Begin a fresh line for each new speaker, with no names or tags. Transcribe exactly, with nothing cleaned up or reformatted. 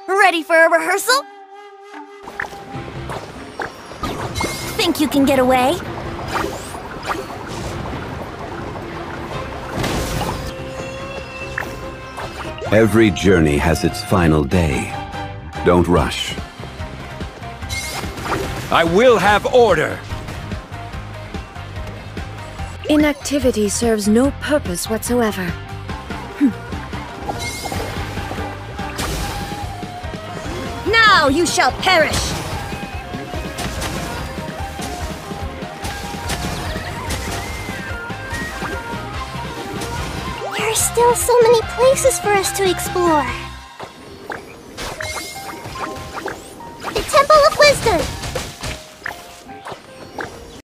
Ready for a rehearsal? Think you can get away?
Every journey has its final day. Don't rush.
I will have order!
Inactivity serves no purpose whatsoever. Hm.
Now you shall perish!
There are still so many places for us to explore.